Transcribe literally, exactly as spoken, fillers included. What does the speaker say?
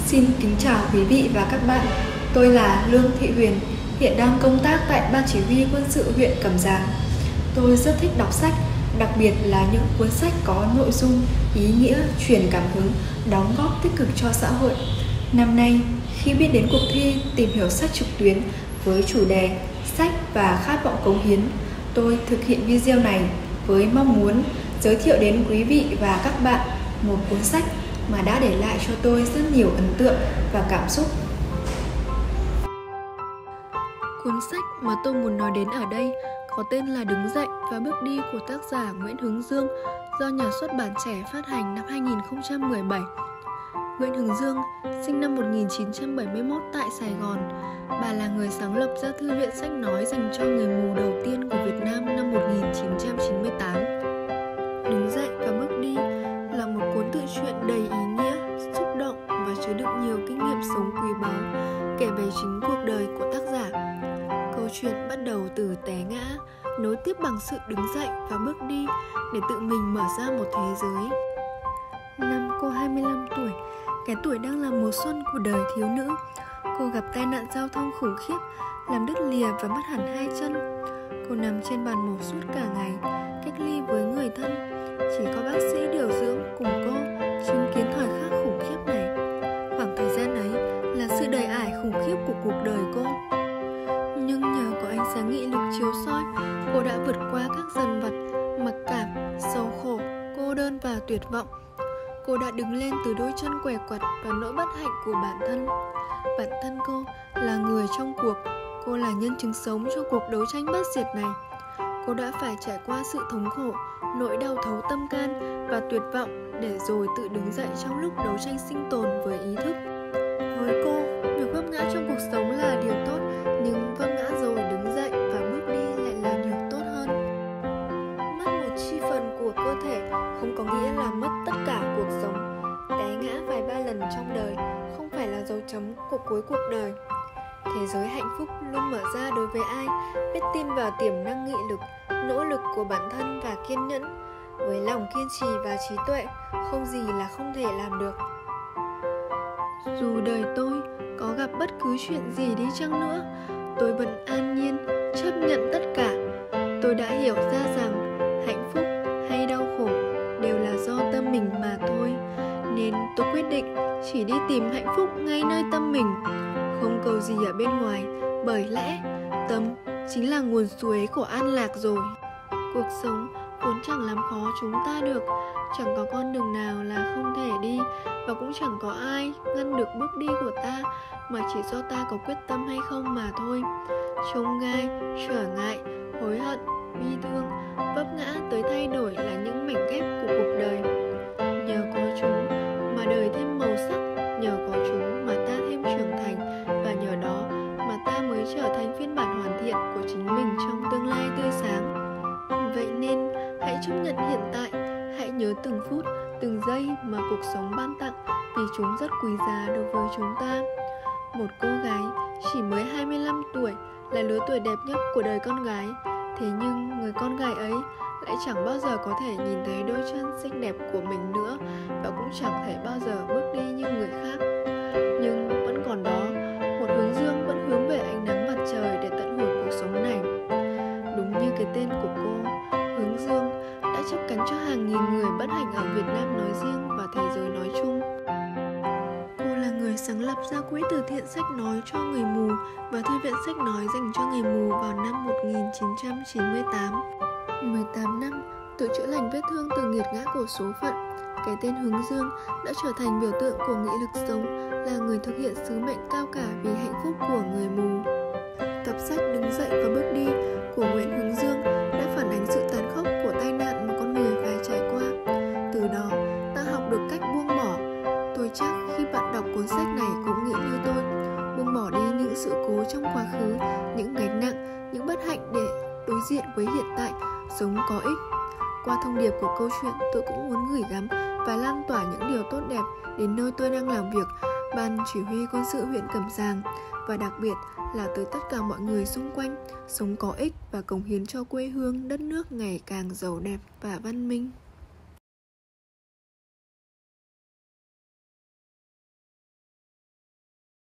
Xin kính chào quý vị và các bạn. Tôi là Lương Thị Huyền, hiện đang công tác tại Ban Chỉ huy Quân sự huyện Cẩm Giàng. Tôi rất thích đọc sách, đặc biệt là những cuốn sách có nội dung, ý nghĩa, truyền cảm hứng, đóng góp tích cực cho xã hội. Năm nay, khi biết đến cuộc thi tìm hiểu sách trực tuyến với chủ đề Sách và khát vọng cống hiến, tôi thực hiện video này với mong muốn giới thiệu đến quý vị và các bạn một cuốn sách mà đã để lại cho tôi rất nhiều ấn tượng và cảm xúc. Cuốn sách mà tôi muốn nói đến ở đây có tên là Đứng dậy và bước đi của tác giả Nguyễn Hướng Dương, do Nhà xuất bản Trẻ phát hành năm hai nghìn không trăm mười bảy. Nguyễn Hướng Dương sinh năm một nghìn chín trăm bảy mươi mốt tại Sài Gòn. Bà là người sáng lập ra thư viện sách nói dành cho người mù đầu tiên của Việt Nam năm một nghìn chín trăm chín mươi tám. Đứng dậy và bước đi là một cuốn tự truyện đầy ý nghĩa, xúc động và chứa đựng nhiều kinh nghiệm sống quý báu, kể về chính cuộc đời của tác giả. Câu chuyện bắt đầu từ té ngã, nối tiếp bằng sự đứng dậy và bước đi để tự mình mở ra một thế giới. Năm cô hai mươi lăm tuổi, cái tuổi đang là mùa xuân của đời thiếu nữ, cô gặp tai nạn giao thông khủng khiếp, làm đứt lìa và mất hẳn hai chân. Cô nằm trên bàn mổ suốt cả ngày, cách ly với người thân. Chỉ có bác sĩ điều dưỡng cùng cô chứng kiến thời khắc khủng khiếp này. Khoảng thời gian ấy là sự đầy ải khủng khiếp của cuộc đời cô. Nhưng nhờ có ánh sáng nghị lực chiếu soi, cô đã vượt qua các dằn vặt, mặc cảm, sầu khổ, cô đơn và tuyệt vọng. Cô đã đứng lên từ đôi chân què quặt và nỗi bất hạnh của bản thân. Bản thân cô là người trong cuộc, cô là nhân chứng sống cho cuộc đấu tranh bất diệt này. Cô đã phải trải qua sự thống khổ, nỗi đau thấu tâm can và tuyệt vọng để rồi tự đứng dậy trong lúc đấu tranh sinh tồn với ý thức. Với cô, việc vấp ngã trong cuộc sống là điều tốt, nhưng vấp ngã rồi đứng dậy và bước đi lại là điều tốt hơn. Mất một chi phần của cơ thể không có nghĩa là mất tất cả cuộc sống. Té ngã vài ba lần trong đời không phải là dấu chấm của cuối cuộc đời. Thế giới hạnh phúc luôn mở ra đối với ai biết tin vào tiềm năng nghị lực, nỗ lực của bản thân và kiên nhẫn. Với lòng kiên trì và trí tuệ, không gì là không thể làm được. Dù đời tôi có gặp bất cứ chuyện gì đi chăng nữa, tôi vẫn an nhiên, chấp nhận tất cả. Tôi đã hiểu ra rằng hạnh phúc hay đau khổ đều là do tâm mình mà thôi. Nên tôi quyết định chỉ đi tìm hạnh phúc ngay nơi tâm mình, không cầu gì ở bên ngoài, bởi lẽ tâm chính là nguồn suối của an lạc rồi. Cuộc sống vốn chẳng làm khó chúng ta được, chẳng có con đường nào là không thể đi, và cũng chẳng có ai ngăn được bước đi của ta, mà chỉ do ta có quyết tâm hay không mà thôi. Chông gai, trở ngại, hối hận, bi thương, vấp ngã tới thay đổi là những mảnh ghép của cuộc đời. Nhờ có chúng mà đời thêm màu sắc, nhờ có chúng mà ta thêm trưởng thành, và nhờ đó mà ta mới trở thành phiên bản hoàn thiện của chính mình trong tương lai tươi sáng. Vậy nên hãy chấp nhận hiện tại, hãy nhớ từng phút, từng giây mà cuộc sống ban tặng, vì chúng rất quý giá đối với chúng ta. Một cô gái chỉ mới hai mươi lăm tuổi là lứa tuổi đẹp nhất của đời con gái. Thế nhưng người con gái ấy lại chẳng bao giờ có thể nhìn thấy đôi chân xinh đẹp của mình nữa, và cũng chẳng thể bao giờ bước đi như người khác. Nhưng vẫn còn đó, một hướng dương vẫn hướng về ánh nắng mặt trời để tận hưởng cuộc sống này. Đúng như cái tên của cô, Hướng Dương đã chấp cánh cho hàng nghìn người bất hạnh ở Việt Nam nói riêng và thế giới nói chung. Cô là người sáng lập ra quỹ từ thiện sách nói cho người mù và thư viện sách nói dành cho người mù vào năm một nghìn chín trăm chín mươi tám. mười tám năm tự chữa lành vết thương từ nghiệt ngã của số phận, cái tên Hướng Dương đã trở thành biểu tượng của nghị lực sống, là người thực hiện sứ mệnh cao cả vì hạnh phúc của người mù. Tập sách Đứng dậy và bước đi của Nguyễn Hướng Dương đã phản ánh sự tàn khốc của tai nạn mà con người phải trải qua. Từ đó, ta học được cách buông bỏ. Tôi chắc khi bạn đọc cuốn sách này cũng nghĩ như tôi, buông bỏ đi những sự cố trong quá khứ, những gánh nặng, những bất hạnh để đối diện với hiện tại, sống có ích. Qua thông điệp của câu chuyện, tôi cũng muốn gửi gắm và lan tỏa những điều tốt đẹp đến nơi tôi đang làm việc, Ban Chỉ huy Quân sự huyện Cẩm Giàng, và đặc biệt là tới tất cả mọi người xung quanh, sống có ích và cống hiến cho quê hương, đất nước ngày càng giàu đẹp và văn minh.